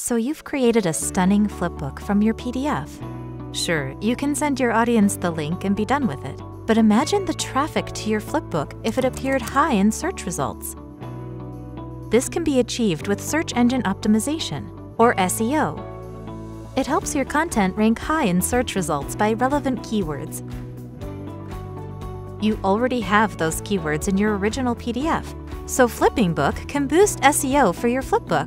So you've created a stunning flipbook from your PDF. Sure, you can send your audience the link and be done with it. But imagine the traffic to your flipbook if it appeared high in search results. This can be achieved with search engine optimization, or SEO. It helps your content rank high in search results by relevant keywords. You already have those keywords in your original PDF, so FlippingBook can boost SEO for your flipbook.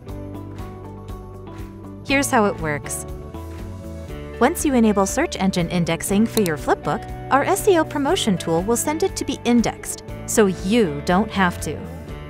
Here's how it works. Once you enable search engine indexing for your flipbook, our SEO promotion tool will send it to be indexed, so you don't have to.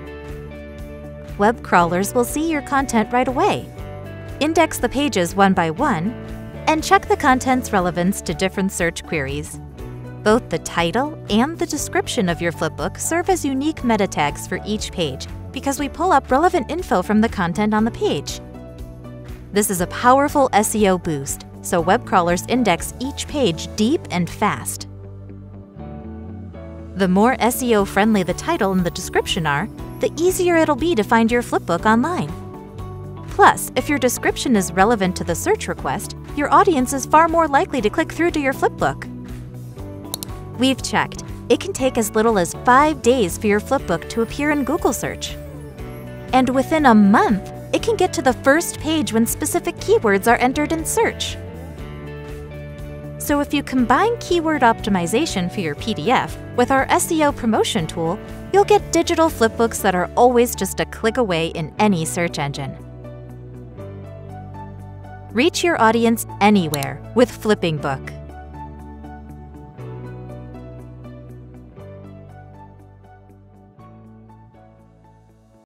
Web crawlers will see your content right away, index the pages one by one, and check the content's relevance to different search queries. Both the title and the description of your flipbook serve as unique meta tags for each page because we pull up relevant info from the content on the page. This is a powerful SEO boost, so web crawlers index each page deep and fast. The more SEO-friendly the title and the description are, the easier it'll be to find your flipbook online. Plus, if your description is relevant to the search request, your audience is far more likely to click through to your flipbook. We've checked. It can take as little as 5 days for your flipbook to appear in Google search. And within a month, it can get to the first page when specific keywords are entered in search. So if you combine keyword optimization for your PDF with our SEO promotion tool, you'll get digital flipbooks that are always just a click away in any search engine. Reach your audience anywhere with FlippingBook.